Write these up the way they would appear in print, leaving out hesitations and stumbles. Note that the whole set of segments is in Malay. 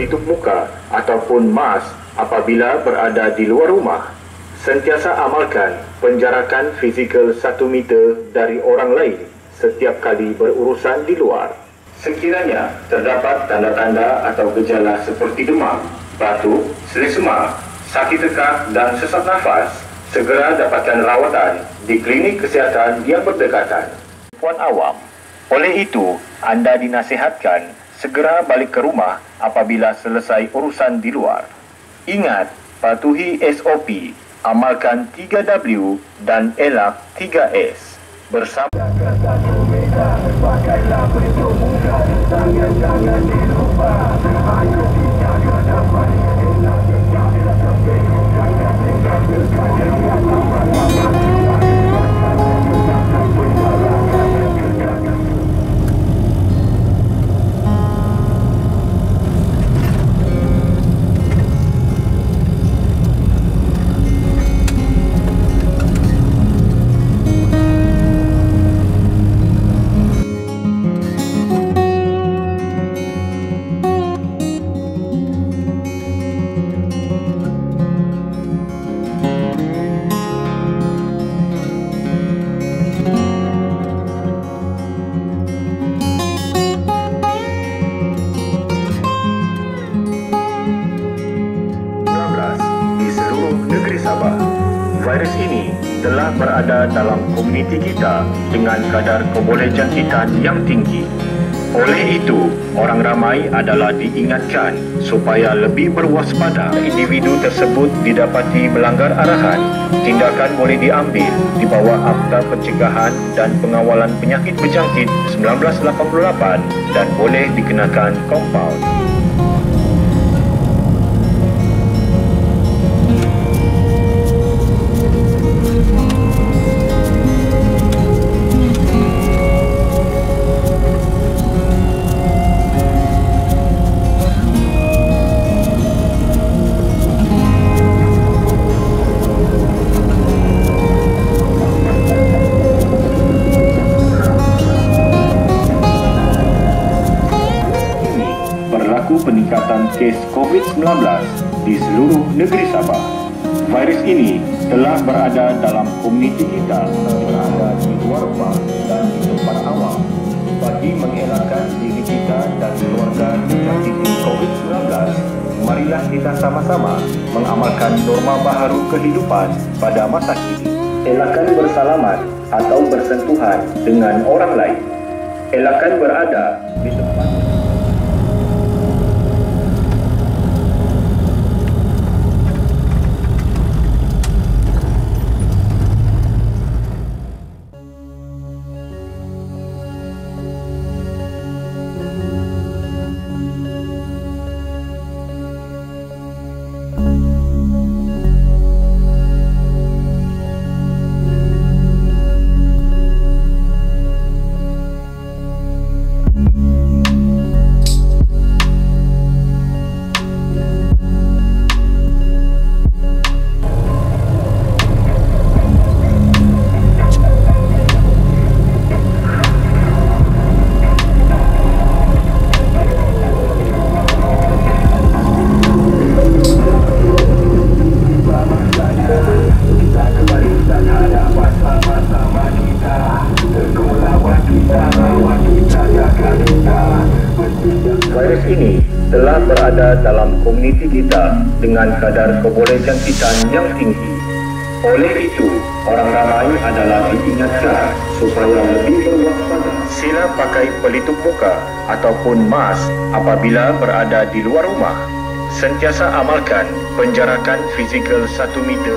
pelitup muka ataupun mask apabila berada di luar rumah. Sentiasa amalkan penjarakan fizikal 1 meter dari orang lain setiap kali berurusan di luar. Sekiranya terdapat tanda-tanda atau gejala seperti demam, batuk, selesema, sakit tekak dan sesak nafas, segera dapatkan rawatan di klinik kesihatan yang berdekatan. Puan awam, oleh itu anda dinasihatkan segera balik ke rumah apabila selesai urusan di luar. Ingat, patuhi SOP, amalkan 3W dan elak 3S. Bersama virus ini telah berada dalam komuniti kita dengan kadar kebolehjangkitan yang tinggi. Oleh itu, orang ramai adalah diingatkan supaya lebih berwaspada. Individu tersebut didapati melanggar arahan, tindakan boleh diambil di bawah Akta Pencegahan dan Pengawalan Penyakit Berjangkit 1988 dan boleh dikenakan kompaun. Peningkatan kes COVID-19 di seluruh negeri Sabah. Virus ini telah berada dalam komuniti kita, berada di luar rumah dan di tempat awam. Bagi mengelakkan diri kita dan keluarga terjangkiti COVID-19, marilah kita sama-sama mengamalkan norma baharu kehidupan pada masa kini. Elakkan bersalaman atau bersentuhan dengan orang lain. Elakkan berada di tempat virus ini telah berada dalam komuniti kita dengan kadar kebolehjangkitan yang tinggi. Oleh itu, orang ramai adalah diingatkan supaya lebih berwaspada. Sila pakai pelitup muka ataupun mask apabila berada di luar rumah. Sentiasa amalkan penjarakan fizikal 1 meter.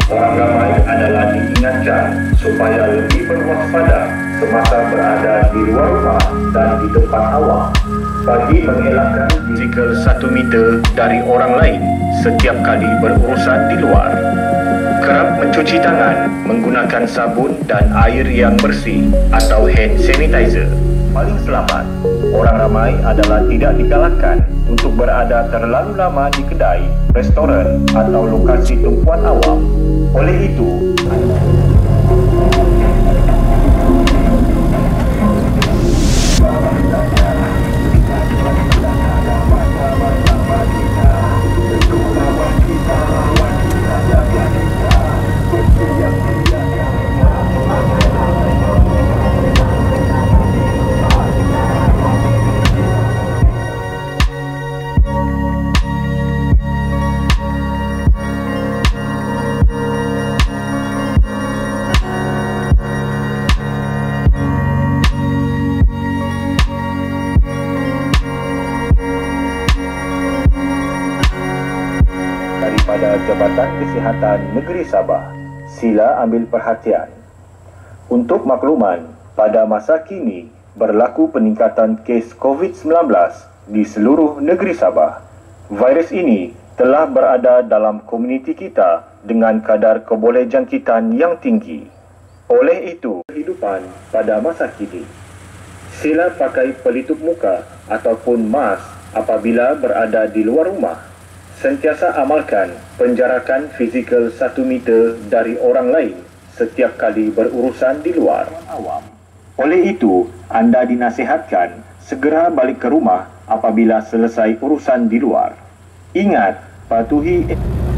Orang ramai adalah diingatkan supaya lebih berwaspada semasa berada di luar rumah dan di tempat awam bagi mengelakkan fizikal 1 meter dari orang lain setiap kali berurusan di luar. Kerap mencuci tangan menggunakan sabun dan air yang bersih atau hand sanitizer. Paling selamat, orang ramai adalah tidak digalakkan untuk berada terlalu lama di kedai, restoran atau lokasi tumpuan awam. Oleh itu, daripada Jabatan Kesihatan Negeri Sabah, sila ambil perhatian. Untuk makluman, pada masa kini berlaku peningkatan kes COVID-19 di seluruh negeri Sabah. Virus ini telah berada dalam komuniti kita dengan kadar kebolehjangkitan yang tinggi. Oleh itu, kehidupan pada masa kini, sila pakai pelitup muka ataupun mask apabila berada di luar rumah. Sentiasa amalkan penjarakan fizikal 1 meter dari orang lain setiap kali berurusan di luar awam. Oleh itu, anda dinasihatkan segera balik ke rumah apabila selesai urusan di luar. Ingat, patuhi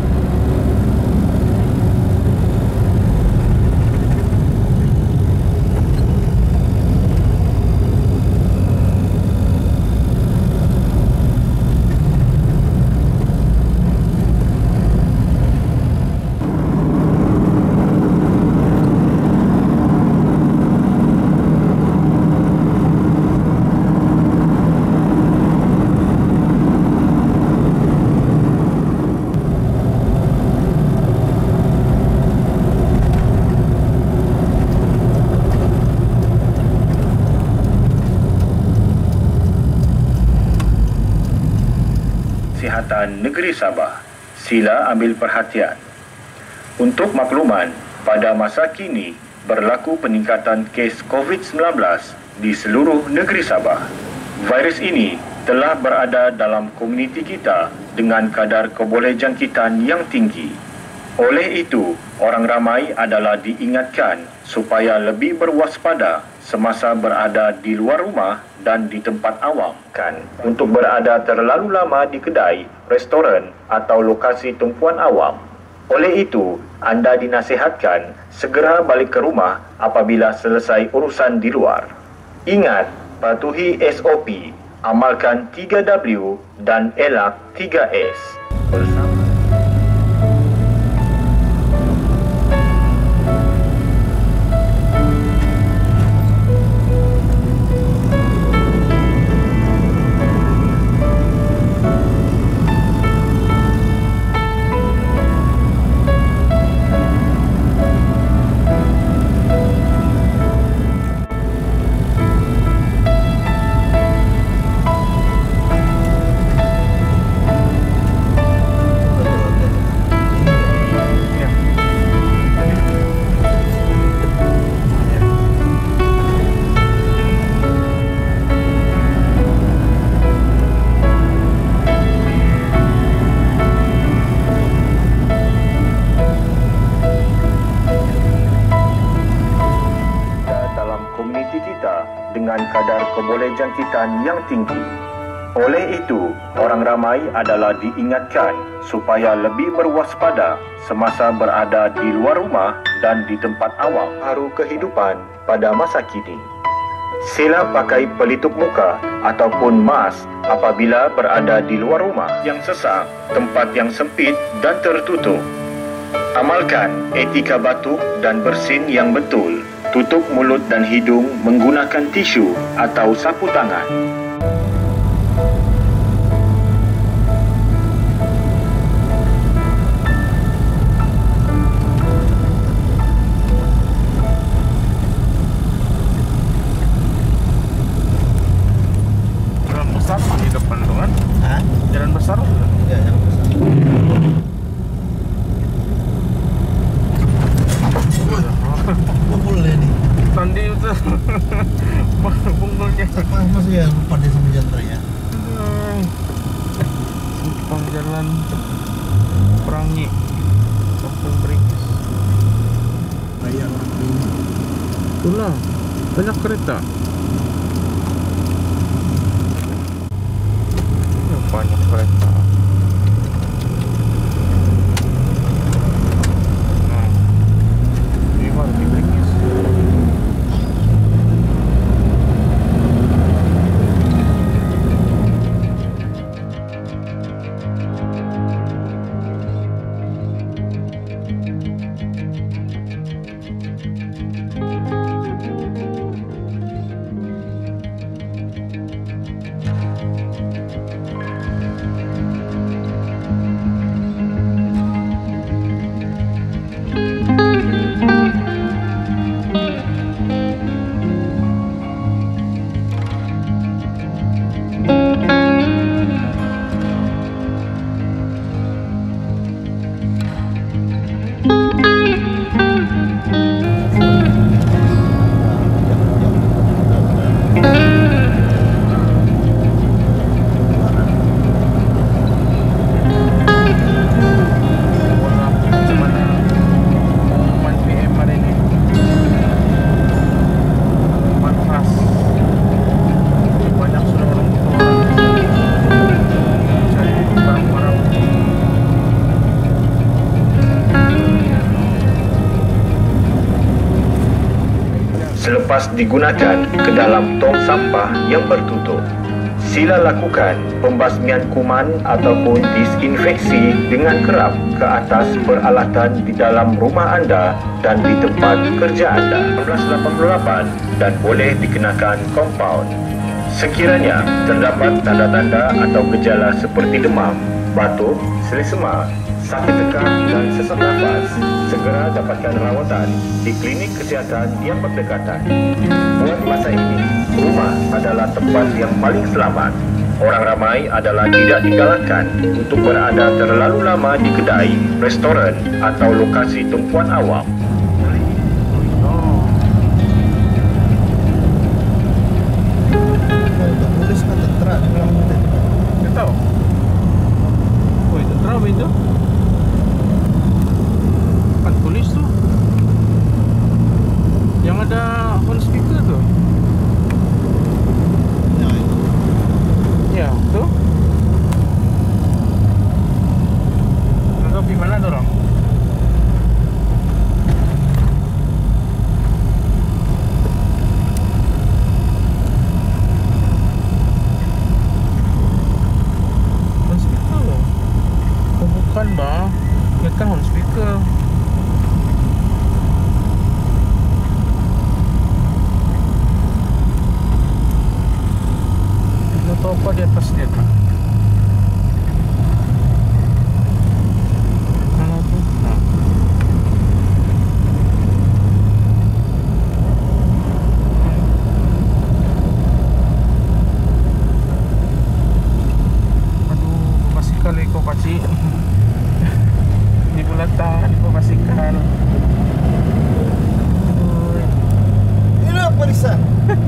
Kesihatan Negeri Sabah, sila ambil perhatian. Untuk makluman, pada masa kini berlaku peningkatan kes COVID-19 di seluruh negeri Sabah. Virus ini telah berada dalam komuniti kita dengan kadar kebolehjangkitan yang tinggi. Oleh itu, orang ramai adalah diingatkan supaya lebih berwaspada semasa berada di luar rumah dan di tempat awam. Untuk berada terlalu lama di kedai, restoran atau lokasi tumpuan awam. Oleh itu, anda dinasihatkan segera balik ke rumah apabila selesai urusan di luar. Ingat, patuhi SOP, amalkan 3W dan elak 3S. Bersama dengan kadar kebolehjangkitan yang tinggi. Oleh itu, orang ramai adalah diingatkan supaya lebih berwaspada semasa berada di luar rumah dan di tempat awam. Haru kehidupan pada masa kini. Sila pakai pelitup muka ataupun mask apabila berada di luar rumah yang sesak, tempat yang sempit dan tertutup. Amalkan etika batuk dan bersin yang betul. Tutup mulut dan hidung menggunakan tisu atau sapu tangan. Jalan Perangi, Kampung Beringis. Kayak orang Prima. Itulah, banyak kereta. Ya, banyak kereta. Nah, ini baru di Beringis. Selepas digunakan ke dalam tong sampah yang tertutup, sila lakukan pembasmian kuman ataupun disinfeksi dengan kerap ke atas peralatan di dalam rumah anda dan di tempat kerja anda. 1988 dan boleh dikenakan kompaun. Sekiranya terdapat tanda-tanda atau gejala seperti demam, batuk, selesema, sakit tekak dan sesak nafas, segera dapatkan rawatan di klinik kesihatan yang berdekatan. Buat masa ini, rumah adalah tempat yang paling selamat. Orang ramai adalah tidak digalakkan untuk berada terlalu lama di kedai, restoran atau lokasi tumpuan awam. Tulis kan tentera di dalam itu. Tidak tahu. Oh, itu terang itu. Kan tulis tuh. Yang ada phone speaker tuh. Ya, itu. Ya, tuh. Nggak di mana tuh, orang? Phone speaker loh. Oh, bukan, Bang. Ini kan phone speaker. Tahu apa di atas dia tuh? Mana tuh? Nah. Aduh, pasikal kau paci. Di bulatan, kau pasikal. Ini apa lisan?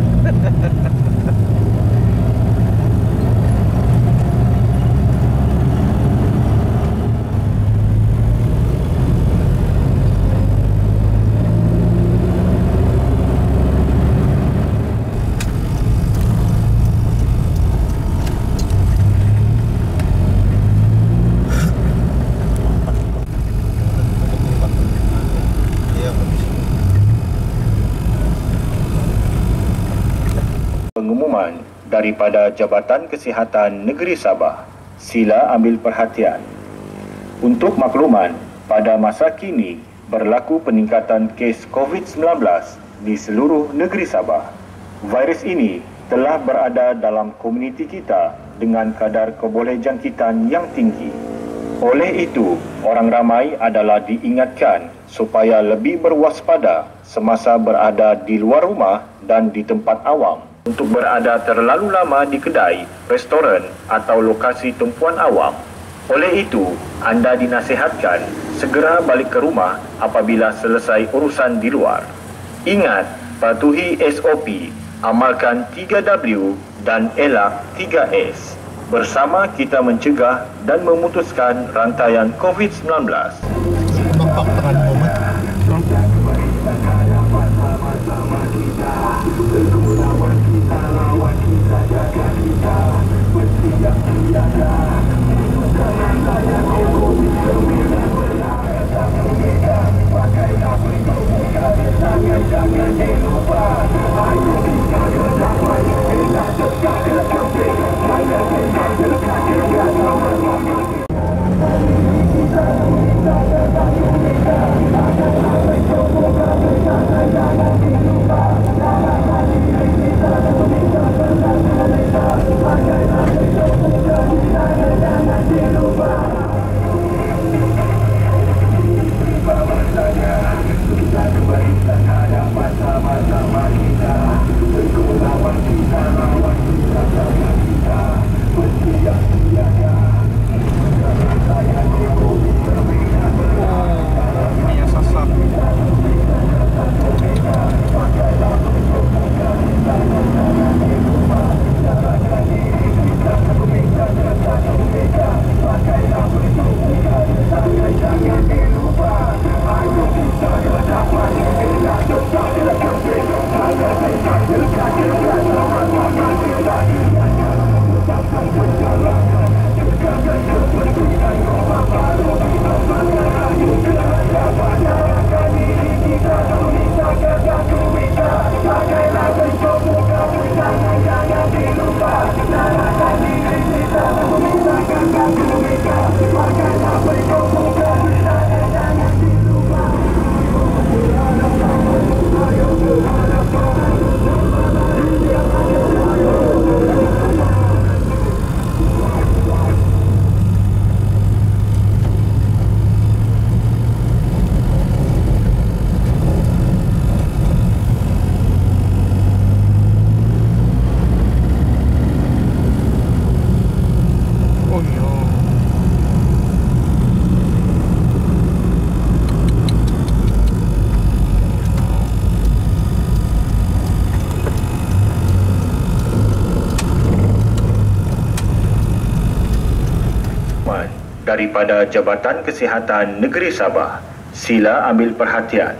Pengumuman daripada Jabatan Kesihatan Negeri Sabah. Sila ambil perhatian. Untuk makluman, pada masa kini berlaku peningkatan kes COVID-19 di seluruh negeri Sabah. Virus ini telah berada dalam komuniti kita dengan kadar kebolehjangkitan yang tinggi. Oleh itu, orang ramai adalah diingatkan supaya lebih berwaspada semasa berada di luar rumah dan di tempat awam. Untuk berada terlalu lama di kedai, restoran atau lokasi tumpuan awam. Oleh itu, anda dinasihatkan segera balik ke rumah apabila selesai urusan di luar. Ingat, patuhi SOP, amalkan 3W dan elak 3S. Bersama kita mencegah dan memutuskan rantaian COVID-19. Bapak peran umat. Daripada Jabatan Kesihatan Negeri Sabah, sila ambil perhatian.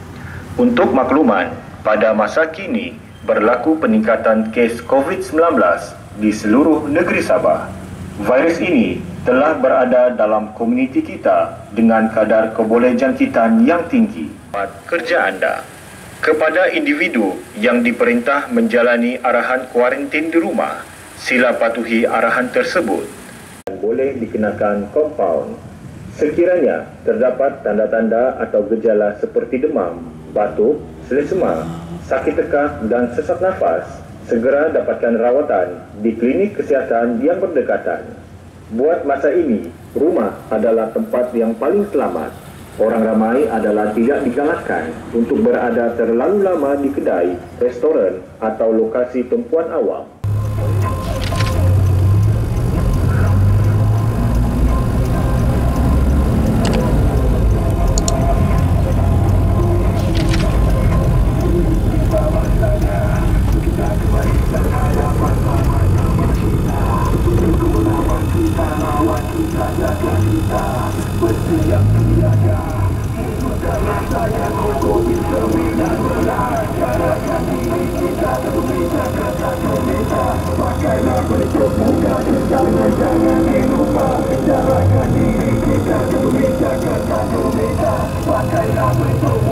Untuk makluman, pada masa kini berlaku peningkatan kes COVID-19 di seluruh negeri Sabah. Virus ini telah berada dalam komuniti kita dengan kadar kebolehjangkitan yang tinggi. Kerja anda kepada individu yang diperintah menjalani arahan kuarantin di rumah, sila patuhi arahan tersebut. Boleh dikenakan kompaun. Sekiranya terdapat tanda-tanda atau gejala seperti demam, batuk, selesema, sakit tekak dan sesak nafas, segera dapatkan rawatan di klinik kesihatan yang berdekatan. Buat masa ini, rumah adalah tempat yang paling selamat. Orang ramai adalah tidak digalakkan untuk berada terlalu lama di kedai, restoran atau lokasi tumpuan awam. Pakailah